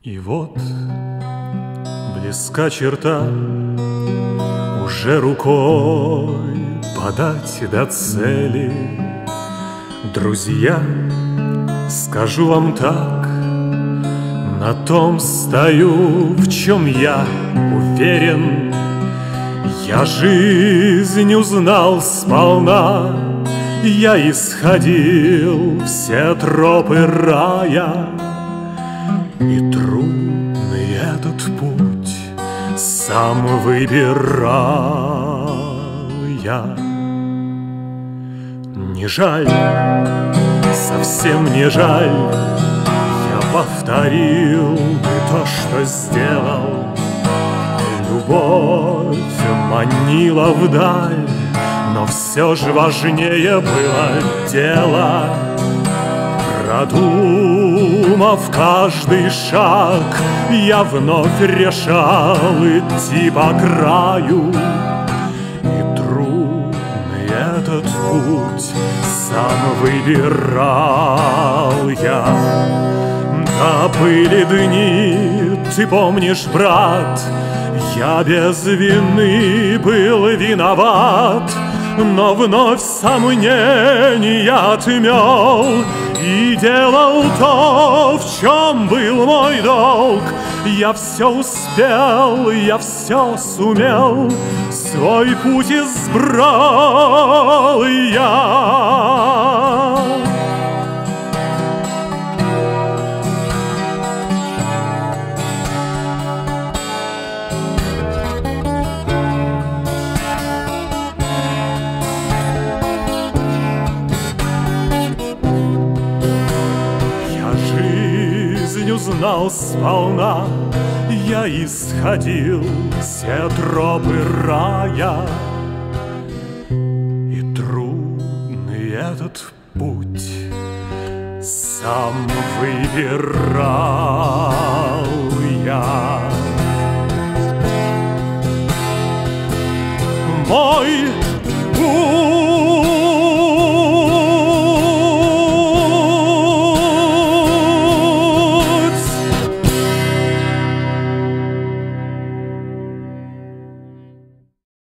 И вот близка черта, уже рукой подать до цели. Друзья, скажу вам так, на том стою, в чем я уверен. Я жизнь узнал сполна, я исходил все тропы рая. И трудный этот путь сам выбирал я. Не жаль, совсем не жаль, я повторил бы то, что сделал. Любовь манила вдаль, но все же важнее было дело. Продумав каждый шаг, я вновь решал идти по краю. И трудный этот путь сам выбирал я. Да были дни, ты помнишь, брат, я без вины был виноват, но вновь сомнения отмел и делал то, в чем был мой долг. Я все успел, я все сумел, свой путь избрал я. Узнал сполна, я исходил все тропы рая. И трудный этот путь сам выбирал